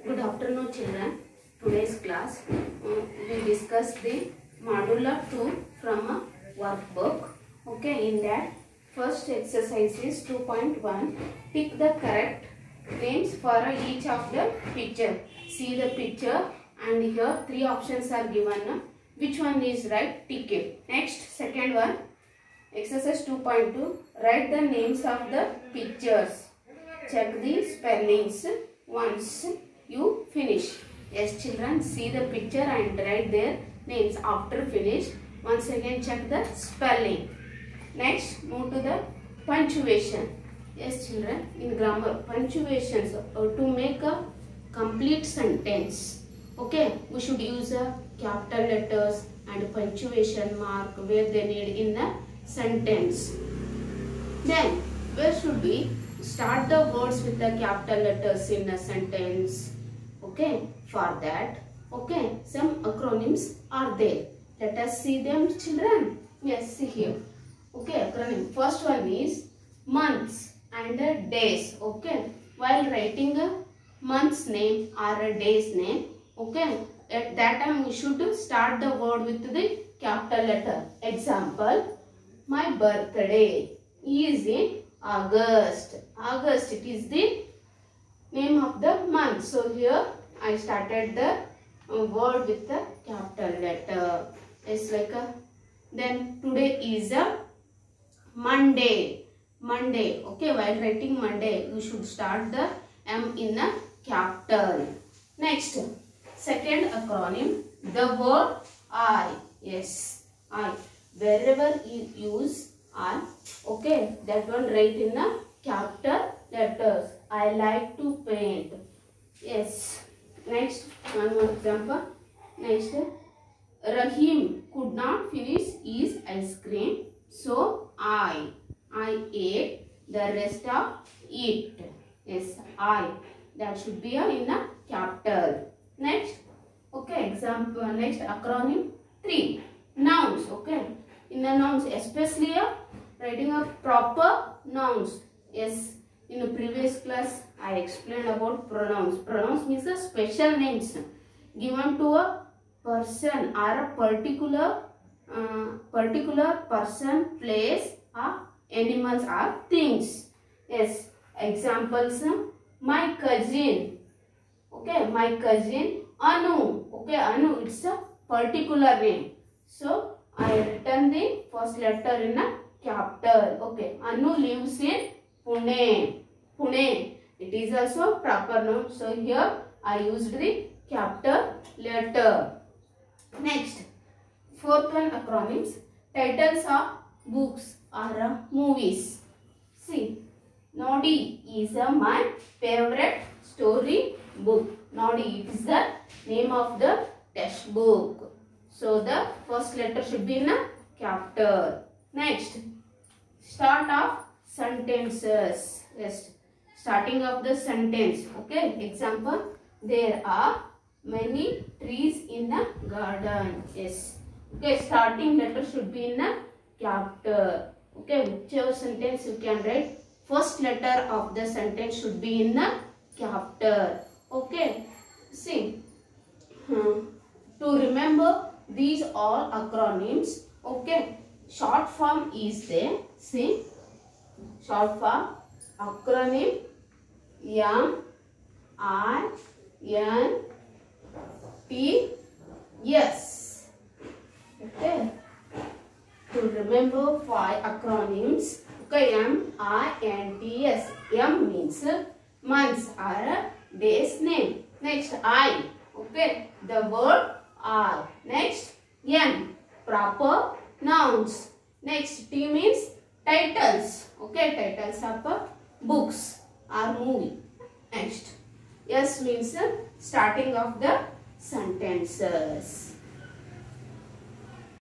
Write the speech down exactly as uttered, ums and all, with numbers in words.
Good afternoon, children. Today's class uh, we discuss the modular two from a workbook. Okay, in that first exercise is two point one. Pick the correct names for each of the picture. See the picture and here three options are given. Which one is right? Tick it. Next, second one. Exercise two point two. Write the names of the pictures. Check the spellings once you finish. Yes, children, see the picture and write their names. After finish, once again check the spelling. Next, move to the punctuation. Yes, children, in grammar, punctuations uh, to make a complete sentence. Okay, we should use a capital letters and punctuation mark where they need in the sentence. Then, where should we start the words with the capital letters in a sentence? Okay, for that, okay, some acronyms are there. Let us see them, children. Yes, see here. Okay, acronym. First one is months and uh, days. Okay, while writing a month's name or a day's name, okay, at that time we should start the word with the capital letter. Example, my birthday is in August. August, it is the name of the month. So here I started the uh, word with the capital letter. It's like a, then today is a Monday. Monday. Okay, while writing Monday, you should start the M in a capital. Next, second acronym, the word I. Yes, I. Wherever you use I, okay, that one write in a capital letters. I like to paint. Yes. Next, one more example. Next, Rahim could not finish his ice cream, so I, I ate the rest of it. Yes, I. That should be a, in a capital. Next, okay, example. Next, acronym three. Nouns. Okay, in the nouns, especially a writing a proper nouns. Yes. In the previous class, I explained about pronouns. Pronouns means the special names given to a person or a particular uh, particular person, place, or animals or things. Yes. Examples: my cousin. Okay, my cousin Anu. Okay, Anu. It's a particular name. So I written the first letter in a capital. Okay, Anu lives in Pune. Pune. It is also proper noun. So here I used the capital letter. Next, fourth one acronyms. Titles of books or uh, movies. See, Noddy is uh, my favorite story book. Noddy, it is the name of the textbook. So the first letter should be in a capital. Next, start of sentences. Yes, starting of the sentence. Okay, example, there are many trees in a garden. Yes. Okay, starting letter should be in a capital. Okay, whichever sentence you can write, first letter of the sentence should be in a capital. Okay, see, hmm. to remember these all acronyms, okay, short form is there. See, short form acronym M I N T S. Okay, to remember five acronyms. Okay, M I N T S. M means months or day's name. Next, I. Okay, the word I. Next, N, proper nouns. Next, T means titles. Okay, titles of uh, books or movie. Next, S means uh, starting of the sentences.